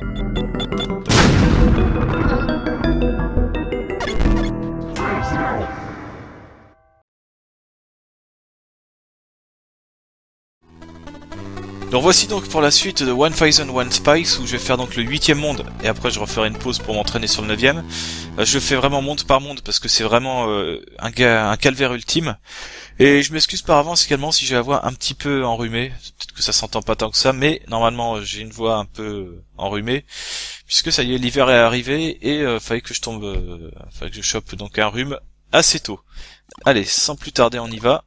Donc voici donc pour la suite de 1001 Spikes où je vais faire donc le 8e monde et après je referai une pause pour m'entraîner sur le 9e. Je fais vraiment monde par monde parce que c'est vraiment un calvaire ultime. Et je m'excuse par avance également si j'ai la voix un petit peu enrhumée. Peut-être que ça s'entend pas tant que ça, mais normalement j'ai une voix un peu enrhumée puisque ça y est, l'hiver est arrivé et fallait que je chope donc un rhume assez tôt. Allez, sans plus tarder, on y va.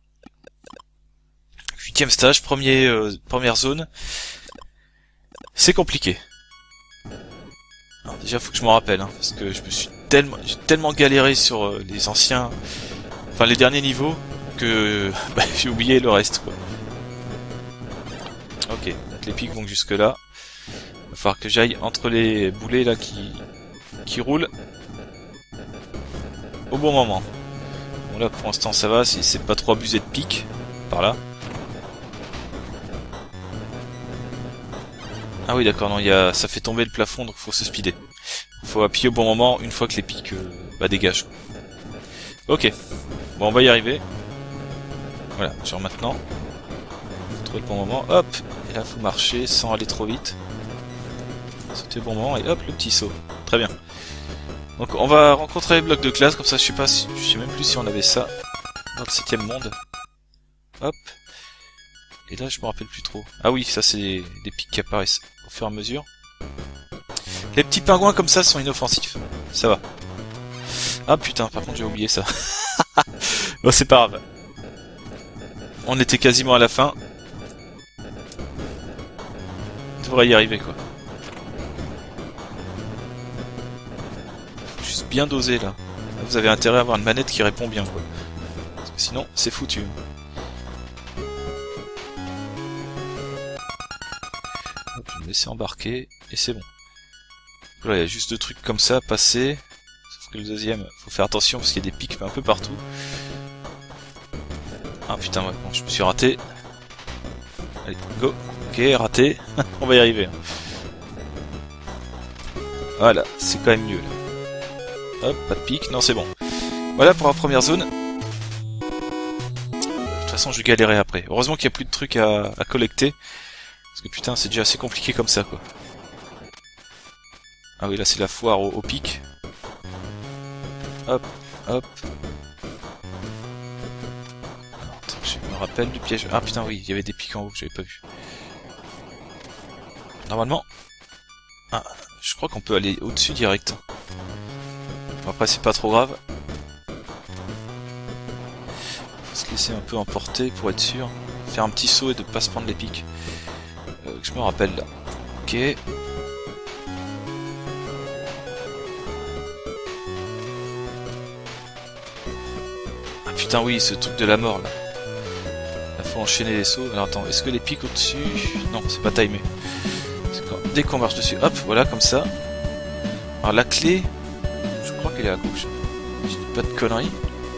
8e stage, première zone. C'est compliqué. Alors déjà faut que je m'en rappelle, hein, parce que j'ai tellement galéré sur les anciens, enfin les derniers niveaux, que j'ai oublié le reste, quoi. Ok, donc les pics vont jusque là. Il va falloir que j'aille entre les boulets là qui roulent au bon moment. Bon là pour l'instant ça va, si c'est pas trop abusé de pics par là. Ah oui d'accord, non, ça fait tomber le plafond, donc faut se speeder. Faut appuyer au bon moment une fois que les pics dégagent. Ok, bon on va y arriver. Voilà, genre maintenant. Faut trouver le bon moment, hop. Et là faut marcher sans aller trop vite. Sauter au bon moment et hop, le petit saut. Très bien. Donc on va rencontrer les blocs de classe, comme ça je sais même plus si on avait ça dans le 7e monde. Hop. Et là je me rappelle plus trop. Ah oui, ça c'est des pics qui apparaissent au fur et à mesure. Les petits pingouins comme ça sont inoffensifs. Ça va. Ah putain, par contre j'ai oublié ça. Bon c'est pas grave. On était quasiment à la fin. On devrait y arriver quoi. Faut juste bien doser là. Vous avez intérêt à avoir une manette qui répond bien quoi. Parce que sinon c'est foutu. Je vais me laisser embarquer et c'est bon. Voilà, il y a juste deux trucs comme ça à passer. Sauf que le deuxième, faut faire attention parce qu'il y a des pics un peu partout. Ah putain, ouais, bon, je me suis raté. Allez, go. Ok, raté. On va y arriver. Voilà, c'est quand même mieux là. Hop, pas de pic. Non, c'est bon. Voilà pour la première zone. De toute façon, je galérais après. Heureusement qu'il n'y a plus de trucs à collecter. Parce que putain, c'est déjà assez compliqué comme ça, quoi. Ah oui, là, c'est la foire au pic. Hop, hop. Alors, attends, je me rappelle du piège. Ah putain, oui, il y avait des pics en haut que j'avais pas vu. Normalement... Ah, je crois qu'on peut aller au-dessus direct. Bon, après, c'est pas trop grave. Faut se laisser un peu emporter pour être sûr. Faire un petit saut et de pas se prendre les pics. Que je me rappelle là. Ok. Ah putain oui, ce truc de la mort là. Il faut enchaîner les sauts. Alors attends, est-ce que les pics au-dessus... Non, c'est pas timé. Dès qu'on marche dessus, hop, voilà, comme ça. Alors la clé, je crois qu'elle est à gauche. Je dis pas de conneries.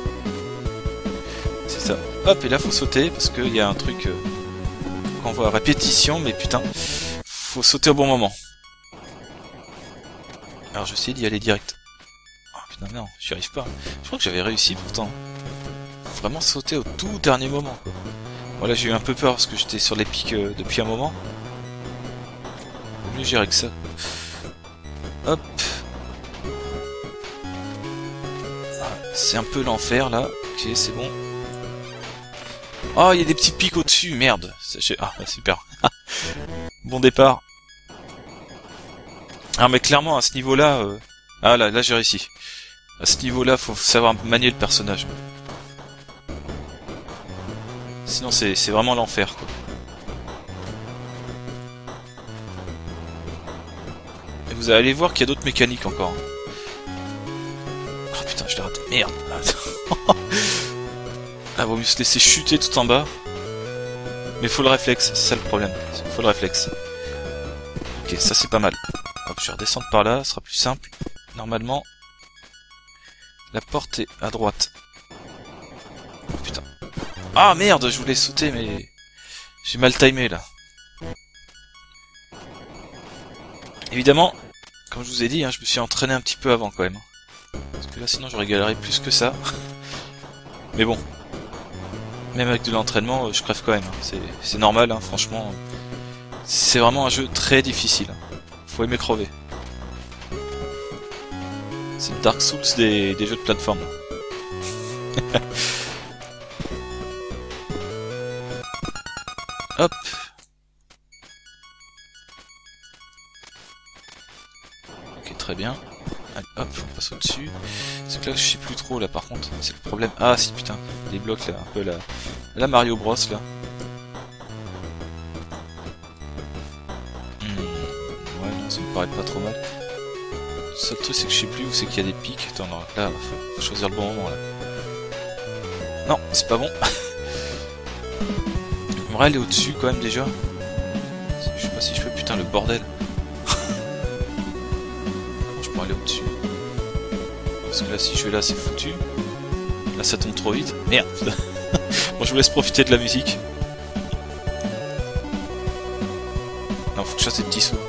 C'est ça. Hop, et là faut sauter parce qu'il y a un truc qu'on voit à répétition, mais putain, faut sauter au bon moment. Alors je sais d'y aller direct. Oh putain, non, j'y arrive pas. Je crois que j'avais réussi pourtant. Faut vraiment sauter au tout dernier moment, quoi. Voilà, j'ai eu un peu peur parce que j'étais sur les pics depuis un moment. Mieux gérer que ça. Hop. C'est un peu l'enfer là. Ok, c'est bon. Oh, il y a des petits pics au-dessus. Merde. Ah, super. Bon départ. Ah, mais clairement, à ce niveau-là... Ah là j'ai réussi. À ce niveau-là, faut savoir manier le personnage. Sinon, c'est vraiment l'enfer, quoi. Vous allez voir qu'il y a d'autres mécaniques encore. Oh putain, je l'ai raté. Merde. Ah, vaut mieux se laisser chuter tout en bas. Mais faut le réflexe, c'est ça le problème. Faut le réflexe. Ok, ça c'est pas mal. Hop, je vais redescendre par là, ce sera plus simple. Normalement, la porte est à droite. Oh putain. Ah merde, je voulais sauter, mais j'ai mal timé là. Évidemment, comme je vous ai dit, hein, je me suis entraîné un petit peu avant quand même. Parce que là sinon j'aurais galéré plus que ça. Mais bon, même avec de l'entraînement, je crève quand même. Hein. C'est normal, hein, franchement. C'est vraiment un jeu très difficile. Faut aimer crever. C'est le Dark Souls des jeux de plateforme. Hop. Ok, très bien. Allez, hop, on passe au-dessus. C'est que là, je sais plus trop, là, par contre. C'est le problème. Ah, si, putain. Les blocs, là, un peu la Mario Bros, là. Ouais, non, ça me paraît pas trop mal. Le seul truc, c'est que je sais plus où c'est qu'il y a des pics. Attends, non, là, faut choisir le bon moment, là. Non, c'est pas bon. J'aimerais aller au-dessus, quand même, déjà. Je sais pas si je peux, putain, le bordel. Je pourrais aller au-dessus. Parce que là, si je vais là, c'est foutu. Là, ça tombe trop vite. Merde, putain. Bon, je vous laisse profiter de la musique. Non, faut que je fasse des petits sauts.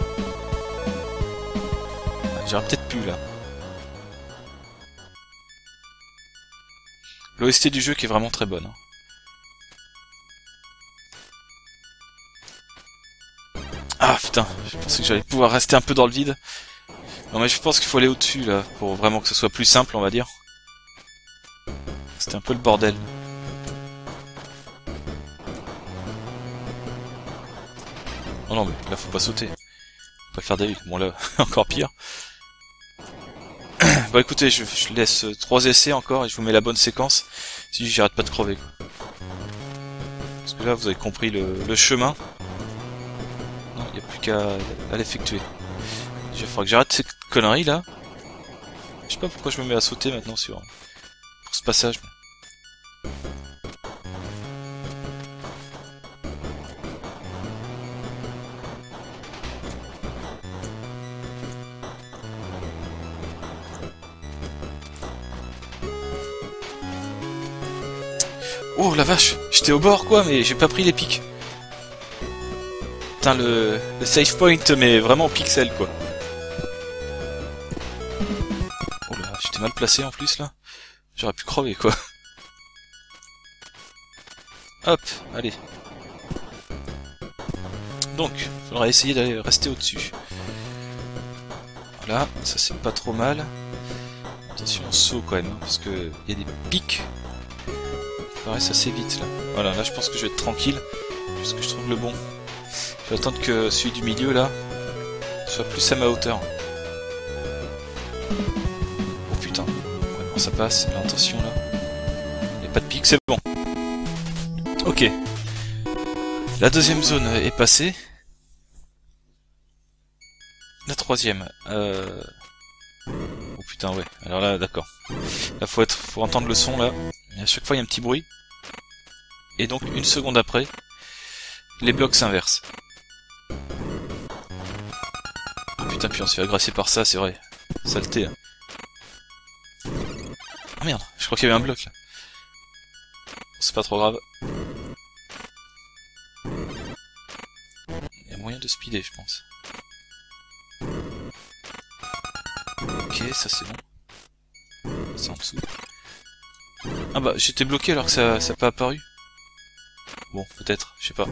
J'aurais peut-être pu, là. L'OST du jeu qui est vraiment très bonne. Hein. Ah, putain. Je pensais que j'allais pouvoir rester un peu dans le vide. Non, mais je pense qu'il faut aller au-dessus, là, pour vraiment que ce soit plus simple, on va dire. C'était un peu le bordel. Oh non, mais là, faut pas sauter. Faut pas faire des... Bon, là, encore pire. Bah écoutez, je laisse 3 essais encore et je vous mets la bonne séquence. Si j'arrête pas de crever, quoi. Parce que là, vous avez compris le chemin. Non, il n'y a plus qu'à l'effectuer. Déjà, il faudra que j'arrête cette connerie, là. Je sais pas pourquoi je me mets à sauter maintenant pour ce passage. Oh la vache, j'étais au bord quoi, mais j'ai pas pris les pics. Putain, le save point, mais vraiment en pixel quoi. Oh là, j'étais mal placé en plus là. J'aurais pu crever quoi. Hop, allez. Donc, il faudra essayer d'aller rester au-dessus. Voilà, ça c'est pas trop mal. Attention au saut quand même, hein, parce que il y a des pics. Ça paraît assez vite là. Voilà, là je pense que je vais être tranquille, puisque je trouve le bon. Je vais attendre que celui du milieu là soit plus à ma hauteur. Oh putain, vraiment ça passe, là attention là. Il n'y a pas de pic, c'est bon. Ok. La deuxième zone est passée. La troisième. Oh putain ouais, alors là d'accord. Là faut entendre le son là. Et à chaque fois il y a un petit bruit. Et donc une seconde après, les blocs s'inversent. Oh putain, puis on se fait agresser par ça, c'est vrai. Saleté. Hein. Ah merde, je crois qu'il y avait un bloc là. C'est pas trop grave. Il y a moyen de speeder, je pense. Ok, ça c'est bon. C'est en dessous. Ah bah, j'étais bloqué alors que ça n'a pas apparu. Bon, peut-être, je sais pas.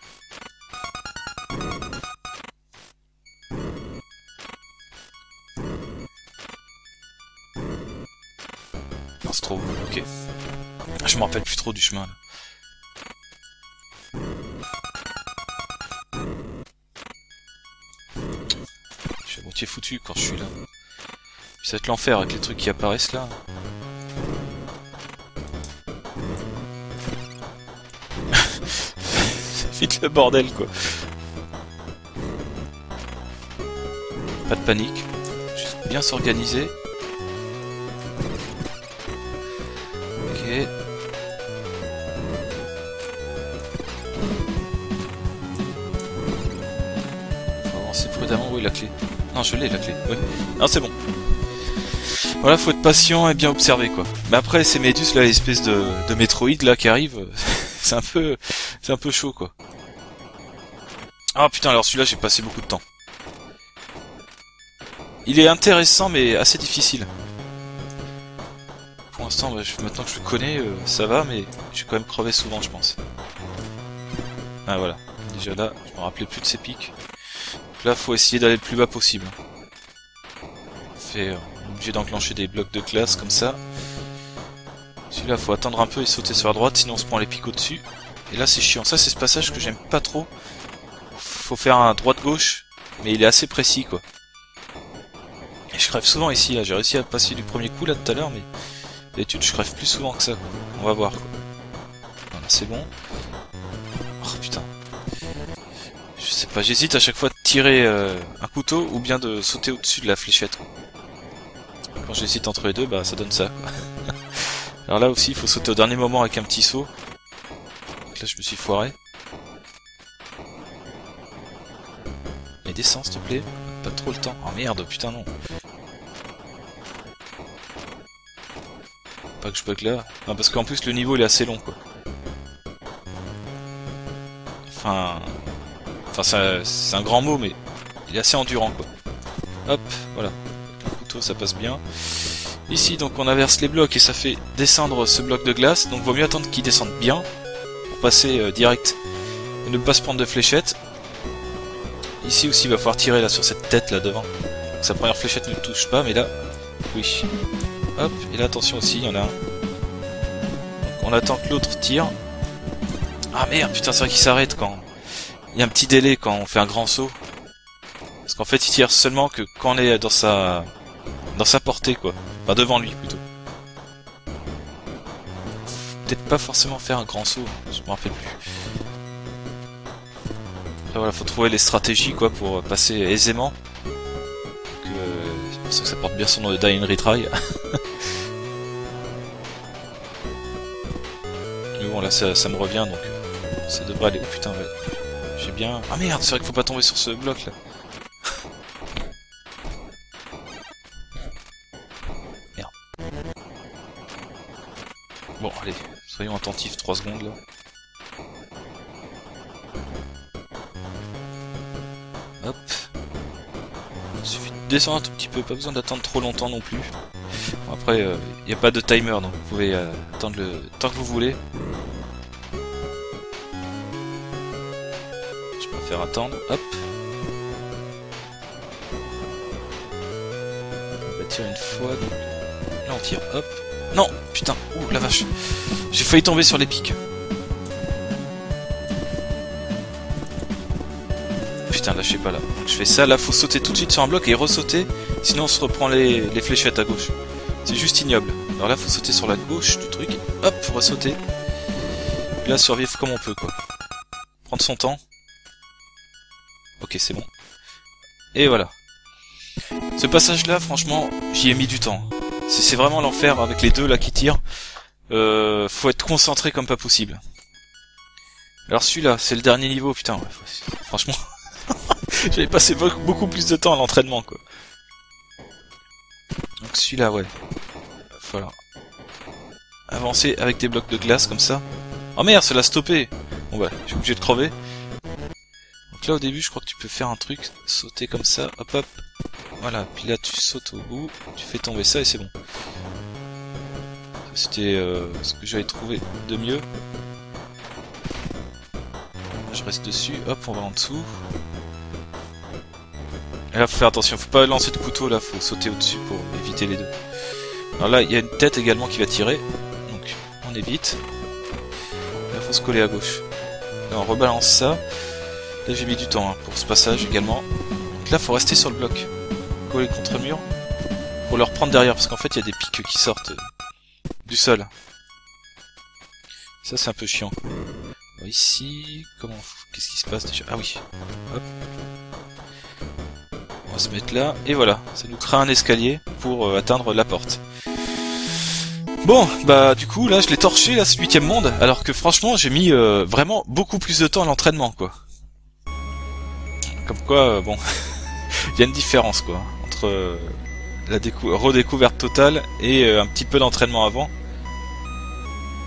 Non, c'est trop bon, ok. Je me rappelle plus trop du chemin là. Je suis à moitié foutu quand je suis là. Puis ça va être l'enfer avec les trucs qui apparaissent là. Vite le bordel quoi. Pas de panique. Juste bien s'organiser. Ok. Faut avancer prudemment. Où est la clé? Non, je l'ai la clé. Oui. Non, c'est bon. Voilà, faut être patient et bien observer quoi. Mais après, ces Médus là, l'espèce de Metroid là qui arrive, c'est un peu chaud quoi. Ah putain, alors celui-là j'ai passé beaucoup de temps. il est intéressant mais assez difficile. Pour l'instant, bah, maintenant que je le connais, ça va, mais je vais quand même crever souvent, je pense. Ah voilà, déjà là, je me rappelais plus de ces pics. Donc là, faut essayer d'aller le plus bas possible. On est obligé d'enclencher des blocs de glace comme ça. Celui-là, faut attendre un peu et sauter sur la droite, sinon on se prend les pics au-dessus. Et là, c'est chiant. Ça, c'est ce passage que j'aime pas trop. Faut faire un droite-gauche, mais il est assez précis, quoi. Et je crève souvent ici, là. J'ai réussi à passer du premier coup, là, tout à l'heure, mais d'habitude, je crève plus souvent que ça, quoi. On va voir, quoi. Voilà, c'est bon. Oh, putain. Je sais pas, j'hésite à chaque fois de tirer un couteau ou bien de sauter au-dessus de la fléchette, quoi. Quand j'hésite entre les deux, bah, ça donne ça, quoi. Alors là aussi, il faut sauter au dernier moment avec un petit saut. Donc là, je me suis foiré. Et descends, s'il te plaît. Pas trop le temps. Oh merde, putain, non. Pas que je bug là. Non, parce qu'en plus, le niveau, il est assez long, quoi. Enfin, c'est un grand mot, mais il est assez endurant, quoi. Hop, voilà. Avec le couteau, ça passe bien. Ici, donc, on inverse les blocs et ça fait descendre ce bloc de glace. Donc, vaut mieux attendre qu'il descende bien pour passer direct et ne pas se prendre de fléchettes. Ici aussi, il va falloir tirer là sur cette tête là devant. Donc, sa première fléchette ne touche pas, mais là, oui. Hop, et là, attention aussi, il y en a un. Donc, on attend que l'autre tire. Ah merde, putain, c'est vrai qu'il s'arrête quand il y a un petit délai quand on fait un grand saut. Parce qu'en fait, il tire seulement que quand on est dans sa portée, quoi. Enfin, devant lui, plutôt. Peut-être pas forcément faire un grand saut, je me rappelle plus. Là, voilà, faut trouver les stratégies, quoi, pour passer aisément. C'est pour ça que ça porte bien son nom de Die and Retry. Mais bon, là, ça me revient, donc ça devrait aller. Oh putain, ouais. J'ai bien... Ah merde, c'est vrai qu'il faut pas tomber sur ce bloc, là. Bon, allez, soyons attentifs 3 secondes là. Hop. Il suffit de descendre un tout petit peu, pas besoin d'attendre trop longtemps non plus. Bon, après, il n'y a pas de timer, donc vous pouvez attendre le temps que vous voulez. Je préfère attendre, hop. On va tirer une fois, donc là on tire, hop. Non, putain, ouh la vache. J'ai failli tomber sur les pics. Putain, là je sais pas là. Donc je fais ça, là faut sauter tout de suite sur un bloc et ressauter. Sinon on se reprend les fléchettes à gauche. C'est juste ignoble. Alors là faut sauter sur la gauche du truc. Hop, faut ressauter. Et là survivre comme on peut, quoi. Prendre son temps. Ok, c'est bon. Et voilà. Ce passage là, franchement, j'y ai mis du temps. C'est vraiment l'enfer avec les deux là qui tirent. Faut être concentré comme pas possible. Alors celui-là, c'est le dernier niveau, putain. Ouais, franchement, j'avais passé beaucoup plus de temps à l'entraînement, quoi. Donc celui-là, ouais. Voilà. Avancer avec des blocs de glace comme ça. Oh merde, ça l'a stoppé. Bon bah, je suis obligé de crever. Donc là au début, je crois que tu peux faire un truc, sauter comme ça, hop hop. Voilà, puis là tu sautes au bout, tu fais tomber ça et c'est bon. C'était ce que j'avais trouvé de mieux. Là, je reste dessus, hop, on va en dessous. Et là, faut faire attention, faut pas lancer de couteau, là, faut sauter au-dessus pour éviter les deux. Alors là, il y a une tête également qui va tirer, donc on évite. Là, faut se coller à gauche. Là, on rebalance ça. Là, j'ai mis du temps pour ce passage également. Donc là, faut rester sur le bloc. Coller contre le mur pour le reprendre derrière, parce qu'en fait, il y a des pics qui sortent du sol. Ça, c'est un peu chiant. Alors, ici, qu'est-ce qui se passe déjà? Ah oui. Hop. On va se mettre là, et voilà. Ça nous crée un escalier pour atteindre la porte. Bon, bah du coup, là, je l'ai torché, là, ce 8e monde, alors que franchement, j'ai mis vraiment beaucoup plus de temps à l'entraînement, quoi. Comme quoi, bon, il y a une différence, quoi, entre la redécouverte totale et un petit peu d'entraînement avant.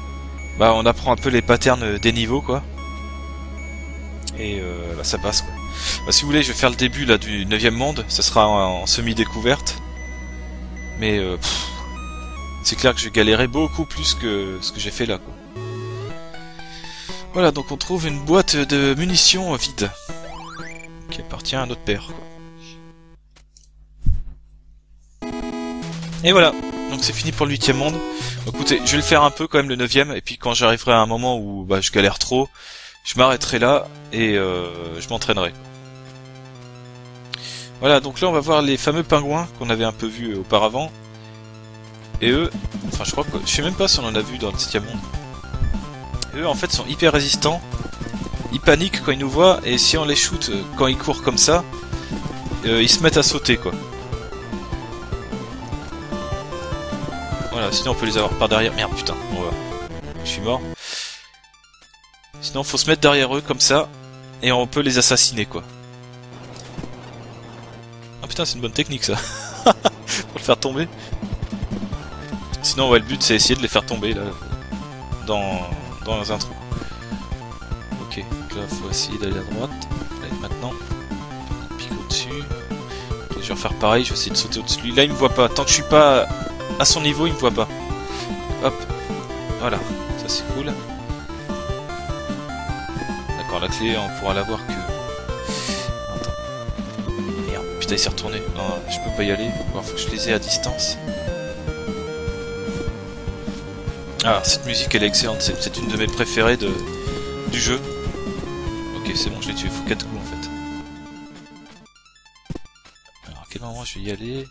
Bah, on apprend un peu les patterns des niveaux, quoi. Et bah, ça passe, quoi. Bah, si vous voulez, je vais faire le début là du 9e monde, ça sera en semi-découverte. Mais c'est clair que je vais galérer beaucoup plus que ce que j'ai fait là, quoi. Voilà, donc on trouve une boîte de munitions vide qui appartient à notre père, quoi. Et voilà, donc c'est fini pour le 8e monde. Donc, écoutez, je vais le faire un peu quand même le 9e, et puis quand j'arriverai à un moment où je galère trop, je m'arrêterai là et je m'entraînerai. Voilà, donc là on va voir les fameux pingouins qu'on avait un peu vus auparavant. Et eux, enfin je crois que, je sais même pas si on en a vu dans le 7e monde. Et eux en fait sont hyper résistants, ils paniquent quand ils nous voient, et si on les shoot quand ils courent comme ça, ils se mettent à sauter, quoi. Voilà, sinon on peut les avoir par derrière. Merde, putain, je suis mort. Sinon faut se mettre derrière eux comme ça, et on peut les assassiner, quoi. Ah putain, c'est une bonne technique ça. Pour le faire tomber. Sinon ouais, le but c'est essayer de les faire tomber là dans un trou. Ok, donc là faut essayer d'aller à droite. Là, maintenant. Pique au-dessus. Okay, je vais refaire pareil, je vais essayer de sauter au-dessus de lui. Là il me voit pas. Tant que je suis pas à son niveau, il me voit pas. Hop. Voilà, ça c'est cool. D'accord, la clé on pourra l'avoir que... Putain, il s'est retourné. Non, je peux pas y aller. Bon, faut que je les ai à distance. Ah, cette musique elle est excellente. C'est une de mes préférées du jeu. Ok, c'est bon, je l'ai tué. Il faut 4 coups en fait. Alors, à quel moment je vais y aller?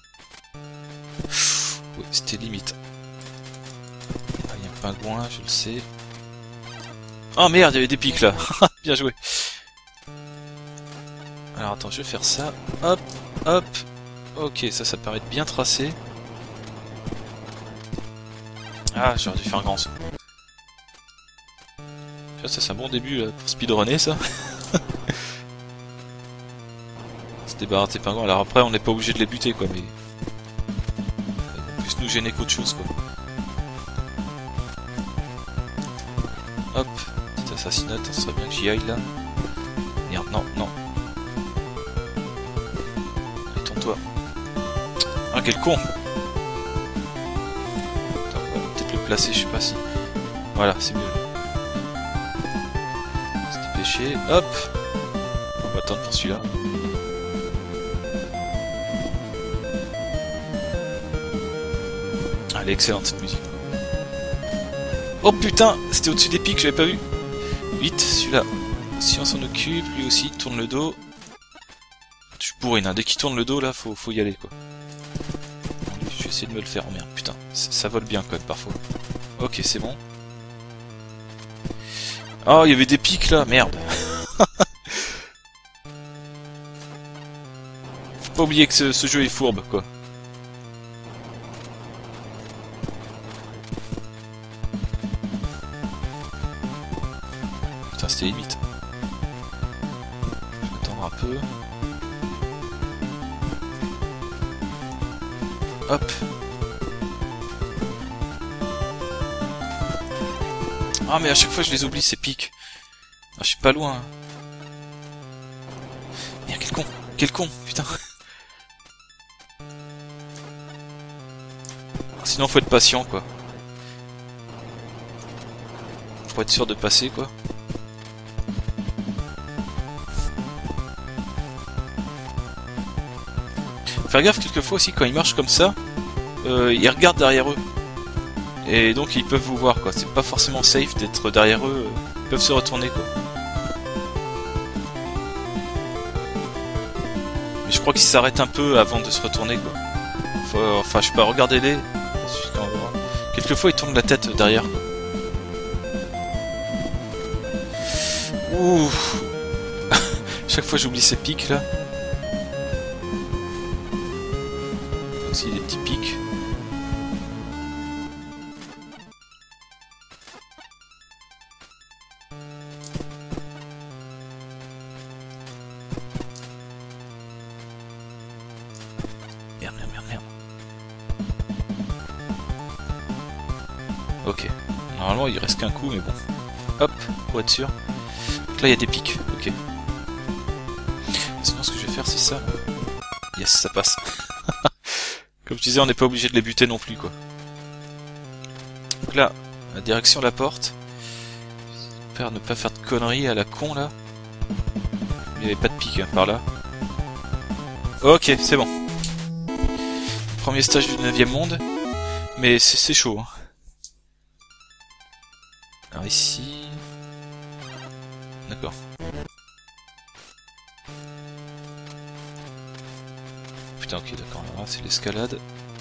Oui, c'était limite. Ah, il y a un pingouin, je le sais. Oh merde, il y avait des pics là. Bien joué. Alors attends, je vais faire ça. Hop, hop. Ok, ça permet de bien tracer. Ah, j'aurais dû faire un grand saut. Ça c'est un bon début là, pour speedrunner ça. Se débarrasser des pingouins. Alors après, on n'est pas obligé de les buter quoi, mais... plus nous gêner qu'autre chose quoi. Hop, petite assassinate, ça serait bien que j'y aille là. Merde, non, non. Toi. Ah quel con. Attends, on va peut-être le placer, je sais pas si... Voilà, c'est mieux. Se dépêcher, hop. On va attendre pour celui-là. Elle est excellente cette musique. Oh putain, c'était au-dessus des pics, j'avais pas vu. Vite, celui-là. Si on s'en occupe, lui aussi, tourne le dos. Je suis bourrine, hein. Dès qu'il tourne le dos là, faut y aller quoi. Je vais essayer de me le faire, oh merde, putain, ça vole bien quand même parfois. Ok, c'est bon. Oh, il y avait des pics là, merde. Faut pas oublier que ce jeu est fourbe quoi. Putain, c'était limite. Je vais attendre un peu. Hop. Ah mais à chaque fois je les oublie ces pics. Ah, je suis pas loin. Merde, quel con, putain. Sinon faut être patient quoi. Faut être sûr de passer quoi. Faire gaffe quelquefois aussi quand ils marchent comme ça, ils regardent derrière eux. Et donc ils peuvent vous voir quoi. C'est pas forcément safe d'être derrière eux. Ils peuvent se retourner quoi. Mais je crois qu'ils s'arrêtent un peu avant de se retourner quoi. Enfin je sais pas, regardez-les. Quelquefois ils tournent la tête derrière quoi. Ouh. Chaque fois j'oublie ces pics là. Aussi des petits pics. Merde. Ok. Normalement il reste qu'un coup mais bon. Hop, pour être sûr. Donc là il y a des pics. Ok. Sinon ce que je vais faire c'est ça. Yes, ça passe. Comme je disais, on n'est pas obligé de les buter non plus quoi. Donc là, la direction de la porte. J'espère ne pas faire de conneries à la con là. Il n'y avait pas de pique hein, par là. Ok, c'est bon. Premier stage du 9e monde. Mais c'est chaud. Hein. Alors ici... D'accord. Putain, ok, d'accord. Là, c'est l'escalade.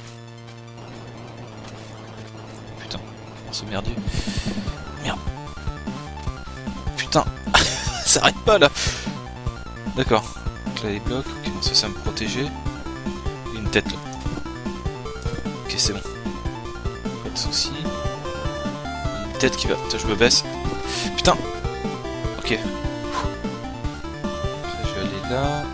Putain, on se merdier. Merde. Putain, ça arrête pas là. D'accord. Donc là, les blocs. Ok, bon, ça me protégeait. Il y a une tête là. Ok, c'est bon. Pas de soucis. Une tête qui va... Putain, je me baisse. Putain. Ok. Là, je vais aller là.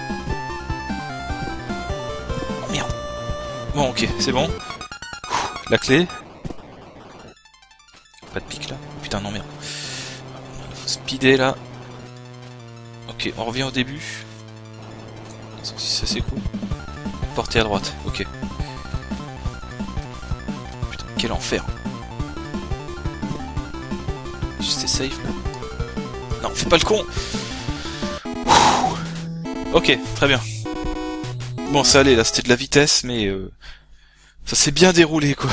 Oh merde. Bon, ok, c'est bon. La clé. Pas de pique là. Putain, non, merde. Il faut speeder là. Ok, on revient au début. Ça c'est cool. Portée à droite, ok. Putain, quel enfer. Juste safe là. Non, fais pas le con. Ok, très bien. Bon, ça allait là, c'était de la vitesse, mais ça s'est bien déroulé quoi.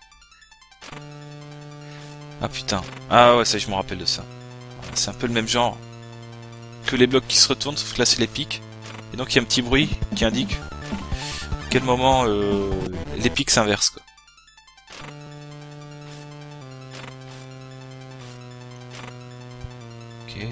Ah putain. Ah ouais, ça je me rappelle de ça. C'est un peu le même genre que les blocs qui se retournent, sauf que là c'est les pics. Et donc il y a un petit bruit qui indique à quel moment les pics s'inversent quoi. Ok.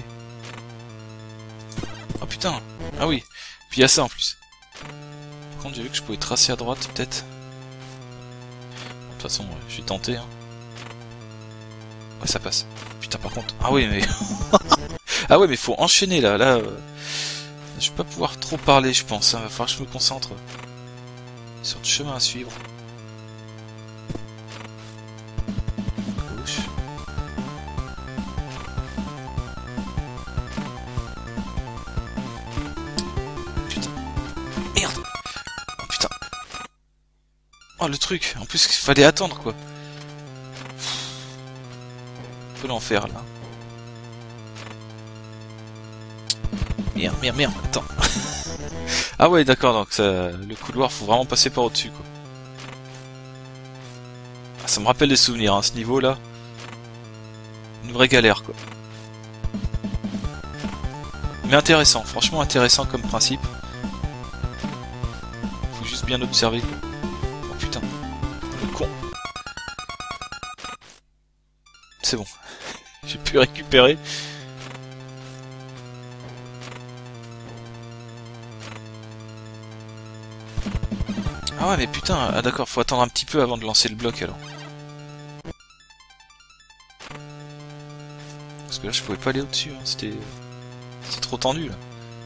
Ah putain. Ah oui. Puis il y a ça en plus. Par contre j'ai vu que je pouvais tracer à droite peut-être. De toute façon je vais tenter hein. Ouais ça passe. Putain par contre. Ah oui mais... ah ouais mais faut enchaîner là. Là je vais pas pouvoir trop parler je pense. Hein. Va falloir que je me concentre sur le chemin à suivre. Gauche. Putain. Merde. Oh putain. Oh le truc. En plus il fallait attendre quoi. Un peu l'enfer là. Merde, attends. Ah ouais, d'accord, donc ça, le couloir, faut vraiment passer par au-dessus, quoi. Ah, ça me rappelle des souvenirs, hein, ce niveau-là. Une vraie galère, quoi. Mais intéressant, franchement intéressant comme principe. Faut juste bien observer, quoi. Oh putain, le con. C'est bon. J'ai pu récupérer. Ah ouais mais putain, ah d'accord, faut attendre un petit peu avant de lancer le bloc alors. Parce que là je pouvais pas aller au-dessus, hein. C'était trop tendu là.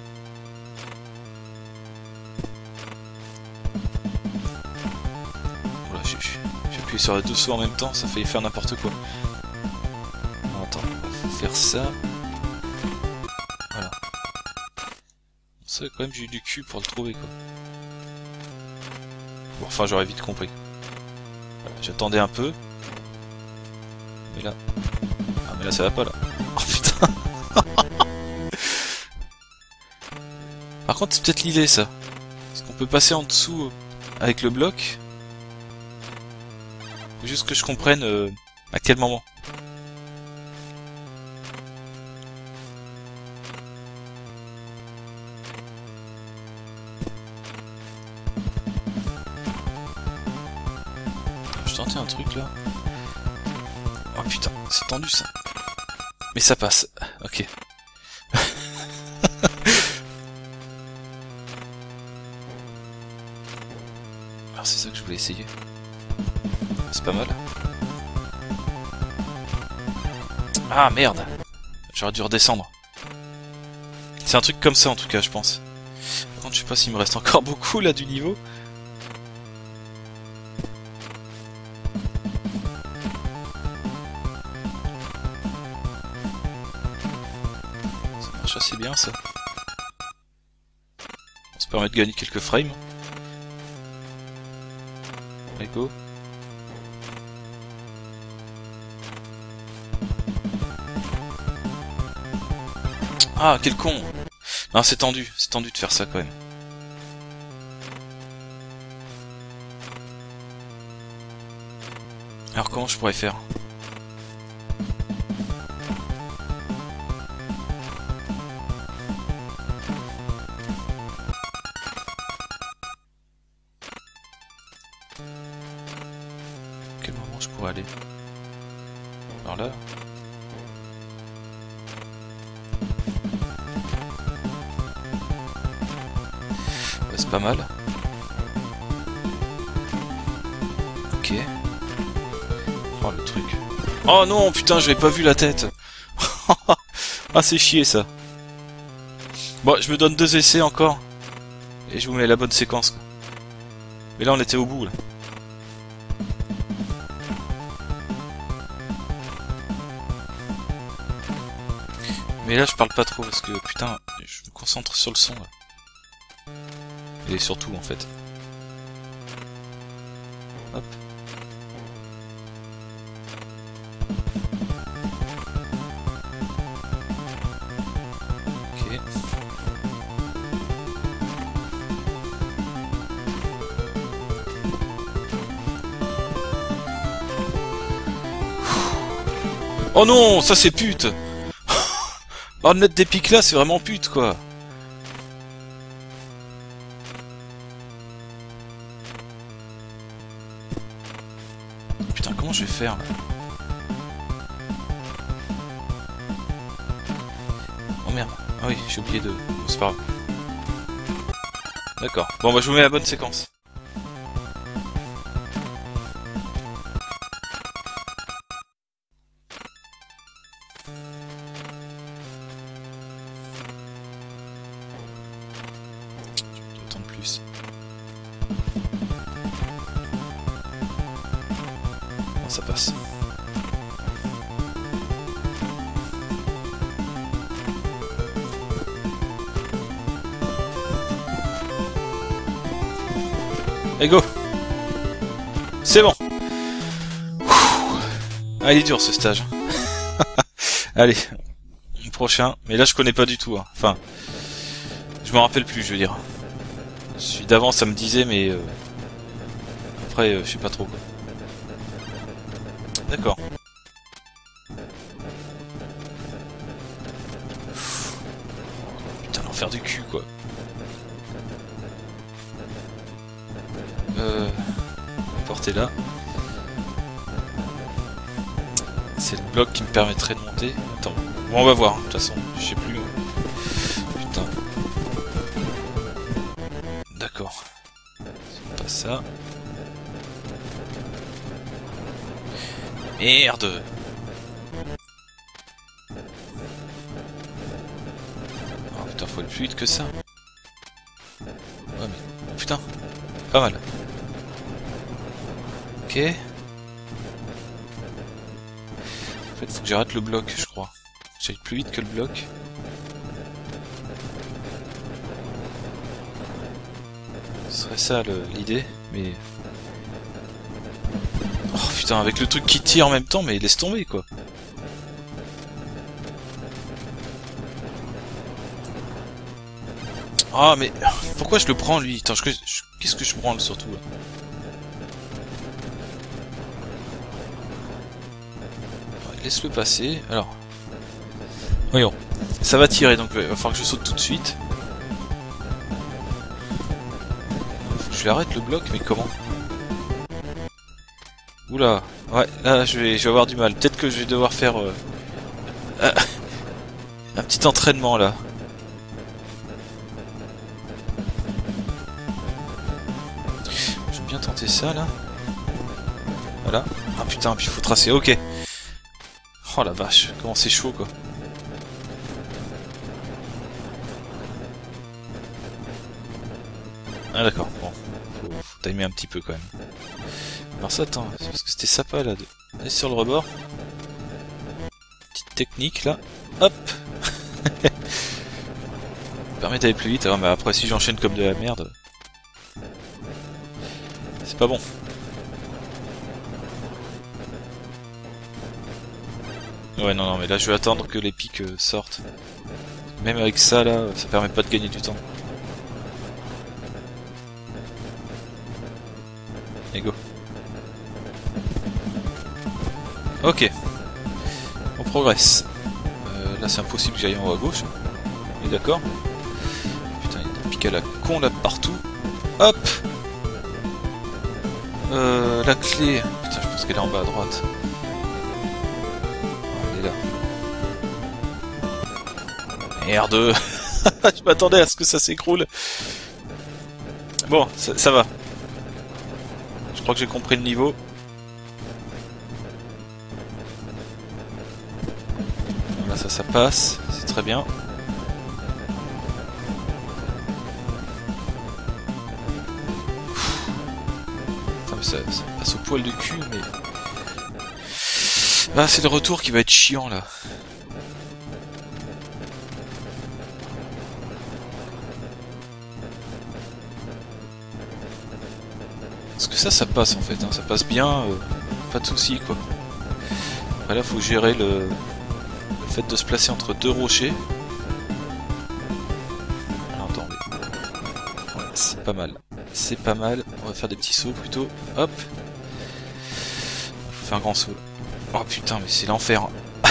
Voilà, j'ai appuyé sur les deux sauts en même temps, ça faillit faire n'importe quoi. Alors, attends, faut faire ça. Voilà. Ça quand même j'ai eu du cul pour le trouver quoi. Bon, enfin j'aurais vite compris. Voilà, j'attendais un peu. Mais là... Ah mais là ça va pas là. Oh putain. Par contre c'est peut-être l'idée ça. Parce qu'on peut passer en dessous avec le bloc. Faut juste que je comprenne à quel moment. Je tentais un truc là. Oh putain, c'est tendu ça. Mais ça passe. Ok. Alors c'est ça que je voulais essayer. C'est pas mal. Ah merde. J'aurais dû redescendre. C'est un truc comme ça en tout cas je pense. Par contre je sais pas s'il me reste encore beaucoup là du niveau. Ça marche assez bien ça. permet de gagner quelques frames. Allez, go. Ah, quel con! Non, c'est tendu de faire ça quand même. Alors comment je pourrais faire? Quel moment je pourrais aller? Alors là... Ouais, c'est pas mal. Ok. Oh le truc. Oh non, putain, j'avais pas vu la tête. Ah, c'est chier ça. Bon, je me donne 2 essais encore. Et je vous mets la bonne séquence, quoi. Mais là, on était au bout, là. Mais là, je parle pas trop parce que, putain, je me concentre sur le son, là. Et surtout, en fait. Hop. Ok. Oh non, ça c'est pute. Oh, de mettre des pics là, c'est vraiment pute, quoi. Putain, comment je vais faire, là? Oh merde. Ah oui, j'ai oublié de... Oh, c'est pas grave. D'accord. Bon, bah je vous mets la bonne séquence. D'autant de plus. Bon, ça passe. Et go. C'est bon. Ah, il est dur ce stage. Allez, prochain. Mais là je connais pas du tout. Hein. Enfin, je me rappelle plus, je veux dire. Celui d'avant ça me disait, mais après je sais pas trop. D'accord. Putain, l'enfer du cul, quoi. Portez là. C'est le bloc qui me permettrait de monter. Attends. Bon, on va voir. De toute façon, je sais plus. Putain. D'accord. C'est pas ça. Merde. Oh putain, faut aller plus vite que ça. Ouais mais... Putain. Pas mal. Ok. En fait, faut que j'arrête le bloc, je crois. J'aille plus vite que le bloc. Ce serait ça l'idée, mais... Oh putain, avec le truc qui tire en même temps, mais laisse tomber, quoi. Ah, mais... Pourquoi je le prends, lui? Attends, qu'est-ce que je prends, surtout, là? Laisse-le passer. Alors. Voyons. Ça va tirer, donc il va falloir que je saute tout de suite. Faut que je l'arrête le bloc, mais comment? Oula. Ouais, là je vais avoir du mal. Peut-être que je vais devoir faire un petit entraînement là. J'aime bien tenter ça là. Voilà. Ah putain, puis il faut tracer. Ok. Oh la vache, comment c'est chaud quoi. Ah d'accord, bon, faut timer un petit peu quand même. Alors ça, attends, c'est parce que c'était sympa là, d'aller sur le rebord. Petite technique là, hop. permet d'aller plus vite. Alors, mais après, si j'enchaîne comme de la merde, c'est pas bon. Ouais, non, mais là, je vais attendre que les pics sortent. Même avec ça, là, ça permet pas de gagner du temps. Et go. Ok. On progresse. Là, c'est impossible que j'aille en haut à gauche. On est d'accord? Putain, il y a des pics à la con là partout. Hop! La clé. Putain, je pense qu'elle est en bas à droite. Elle est là. Merde! Je m'attendais à ce que ça s'écroule. Bon, ça va. Je crois que j'ai compris le niveau. Là, ça passe. C'est très bien. Ça passe au poil du cul, mais... Ah, c'est le retour qui va être chiant, là. Parce que ça passe, en fait. Hein. Ça passe bien, pas de soucis, quoi. Après, là, faut gérer le fait de se placer entre deux rochers. Alors, attendez. Ouais, c'est pas mal. C'est pas mal. On va faire des petits sauts, plutôt. Hop. Faut faire un grand saut. Oh putain, mais c'est l'enfer.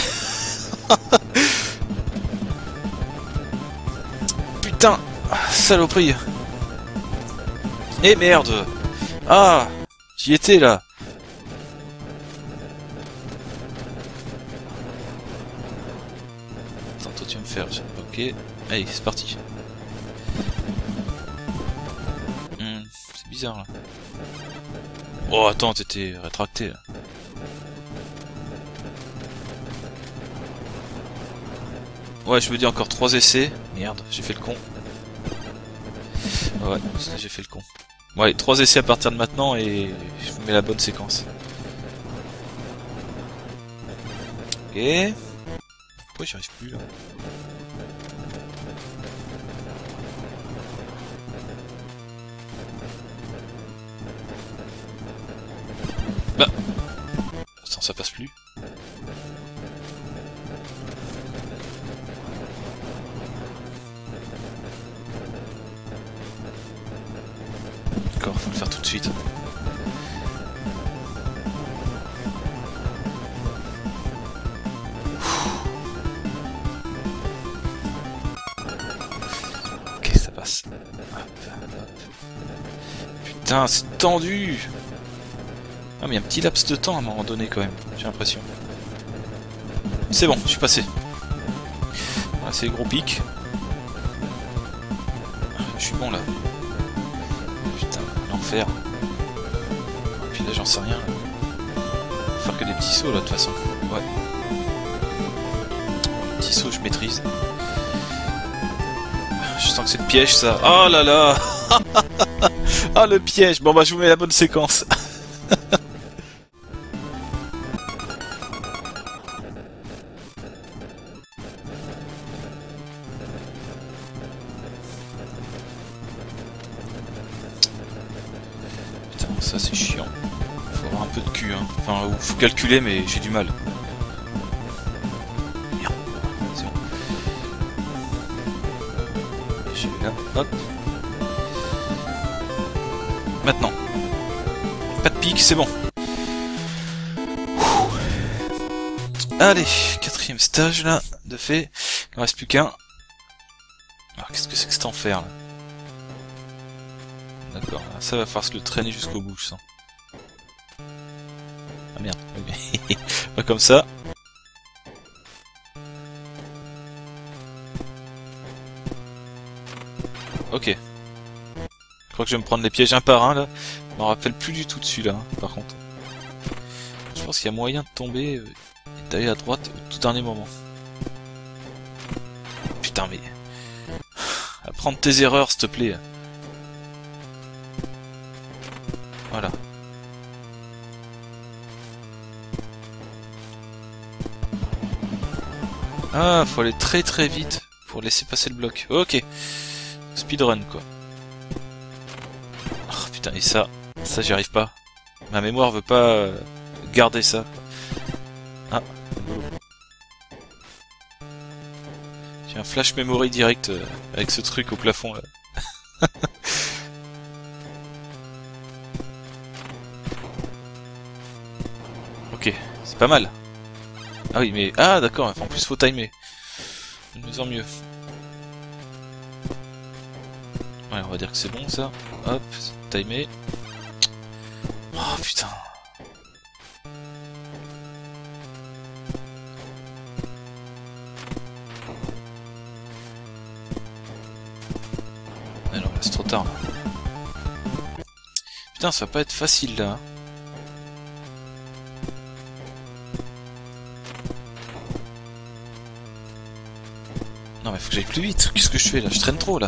Putain, saloperie. Eh merde. Ah, j'y étais là. Attends, toi tu vas me faire. Ok, allez, c'est parti. C'est bizarre là. Oh attends, t'étais rétracté là. Ouais, je me dis encore 3 essais. Merde, j'ai fait le con. Ouais, j'ai fait le con. Ouais, 3 essais à partir de maintenant et je vous mets la bonne séquence. Et... Pourquoi j'y arrive plus là? Bah... Attends, ça passe plus. D'accord, faut le faire tout de suite. Ok, ça passe. Hop, hop. Putain, c'est tendu! Ah, mais il y a un petit laps de temps à un moment donné quand même, j'ai l'impression. C'est bon, je suis passé. Voilà, c'est les gros pics. Je suis bon là. Putain, l'enfer. Et puis là, j'en sais rien. Faut faire que des petits sauts là, de toute façon. Ouais. Petits sauts, je maîtrise. Je sens que c'est le piège ça. Oh là là. Ah, le piège. Bon bah, je vous mets la bonne séquence. Ça c'est chiant. Faut avoir un peu de cul, hein. Enfin, faut calculer, mais j'ai du mal. Merde. C'est bon. Je vais là, hop. Maintenant. Pas de pique, c'est bon. Allez, 4ème stage là, de fait. Il ne reste plus qu'un. Alors qu'est-ce que c'est que cet enfer là? D'accord, ça va falloir se le traîner jusqu'au bout, je sens. Ah merde, ok. Pas comme ça. Ok. Je crois que je vais me prendre les pièges un par un là. Je m'en rappelle plus du tout de celui-là, hein, par contre. Je pense qu'il y a moyen de tomber et d'aller à droite au tout dernier moment. Putain, mais... Apprends tes erreurs, s'il te plaît. Voilà. Ah, faut aller très très vite pour laisser passer le bloc. Ok. Speedrun, quoi. Oh, putain, et ça j'y arrive pas. Ma mémoire veut pas garder ça. Ah, j'ai un flash memory direct avec ce truc au plafond, là. Ok, c'est pas mal. Ah oui, mais... Ah, d'accord, en plus faut timer. De mieux en mieux. Ouais, on va dire que c'est bon, ça. Hop, timer. Oh, putain. Alors, là, c'est trop tard. Putain, ça va pas être facile, là. Non mais faut que j'aille plus vite, qu'est-ce que je fais là? Je traîne trop là.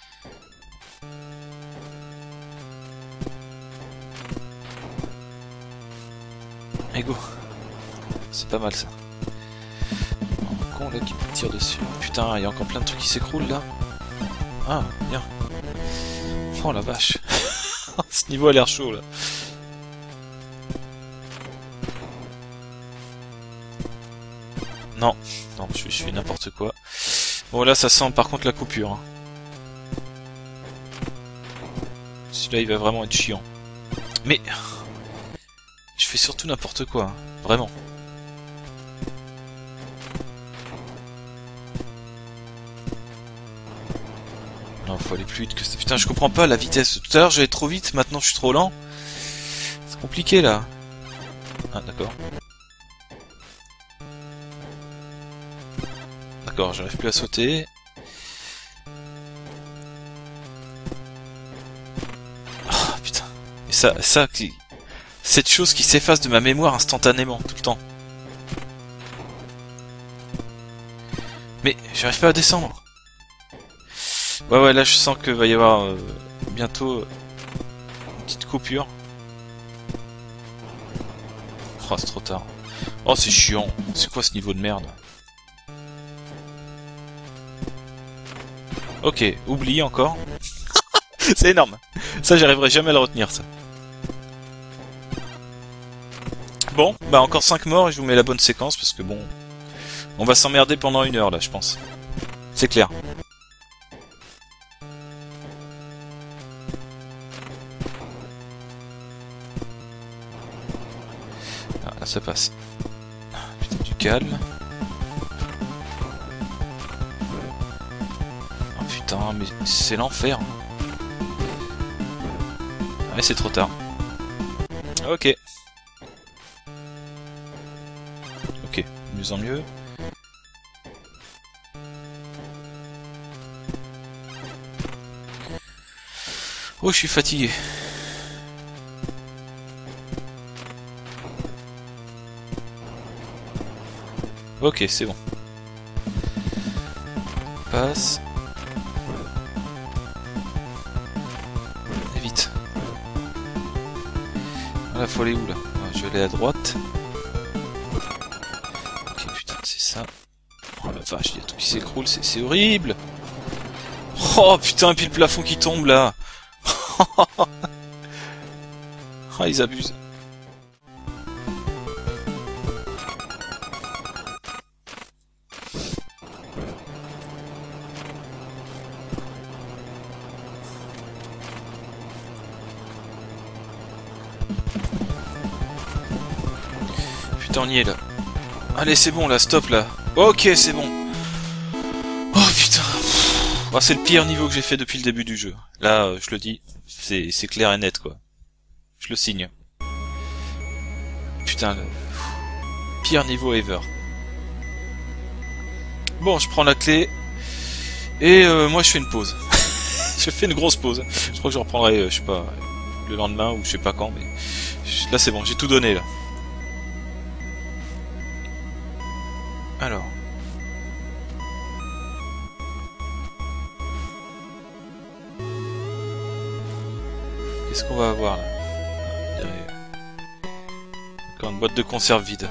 Allez go. C'est pas mal ça. Un con là qui me tire dessus. Putain, il y a encore plein de trucs qui s'écroulent là. Ah, bien. Oh la vache. Ce niveau a l'air chaud là. Non, non, je fais n'importe quoi. Bon là ça sent par contre la coupure. Hein. Celui-là il va vraiment être chiant. Mais je fais surtout n'importe quoi, hein. Vraiment. Non, faut aller plus vite que ça. Putain, je comprends pas la vitesse. Tout à l'heure j'allais trop vite, maintenant je suis trop lent. C'est compliqué là. Ah d'accord. D'accord, j'arrive plus à sauter. Oh putain. Et cette chose qui s'efface de ma mémoire instantanément, tout le temps. Mais j'arrive pas à descendre. Ouais, là je sens que va y avoir bientôt une petite coupure. Oh, c'est trop tard. Oh, c'est chiant. C'est quoi ce niveau de merde? Ok, oublie encore. C'est énorme. Ça, j'arriverai jamais à le retenir, ça. Bon, bah encore 5 morts et je vous mets la bonne séquence parce que bon... On va s'emmerder pendant 1 heure là, je pense. C'est clair. Ah, là, ça passe. Putain, du calme. Mais c'est l'enfer. Mais c'est trop tard. Ok. Ok, mieux en mieux. Oh, je suis fatigué. Ok, c'est bon. Passe. Là, faut aller où là? Je vais aller à droite. Ok, putain, c'est ça. Oh la vache, il y a tout qui s'écroule, c'est horrible. Oh putain, et puis le plafond qui tombe là. Oh, ils abusent. Putain, on y est là. Allez, c'est bon là, stop là. Ok, c'est bon. Oh putain. Oh, c'est le pire niveau que j'ai fait depuis le début du jeu. Là, je le dis, c'est clair et net quoi. Je le signe. Putain, le pire niveau ever. Bon, je prends la clé. Et moi, je fais une pause. Je fais une grosse pause. Je crois que je reprendrai, je sais pas, le lendemain ou je sais pas quand, mais là c'est bon, j'ai tout donné là. Alors. Qu'est-ce qu'on va avoir là? Encore une boîte de conserve vide.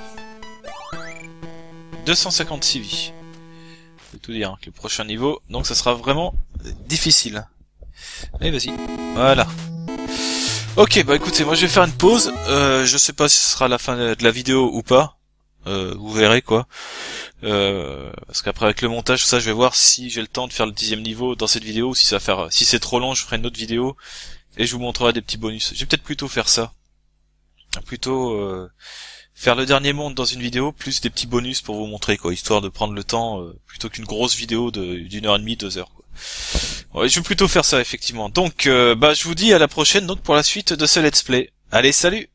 256 vies. Je vais tout dire, hein, que le prochain niveau, donc ça sera vraiment difficile. Allez, vas-y. Voilà. Ok, bah écoutez, moi je vais faire une pause. Je sais pas si ce sera la fin de la vidéo ou pas. Vous verrez quoi. Parce qu'après avec le montage, tout ça, je vais voir si j'ai le temps de faire le 10e niveau dans cette vidéo, ou si ça va faire, si c'est trop long, je ferai une autre vidéo et je vous montrerai des petits bonus. Je vais peut-être plutôt faire ça. Plutôt faire le dernier monde dans une vidéo plus des petits bonus pour vous montrer quoi, histoire de prendre le temps plutôt qu'une grosse vidéo d'une heure et demie, 2 heures quoi. Ouais, je vais plutôt faire ça effectivement. Donc bah je vous dis à la prochaine donc pour la suite de ce let's play. Allez, salut.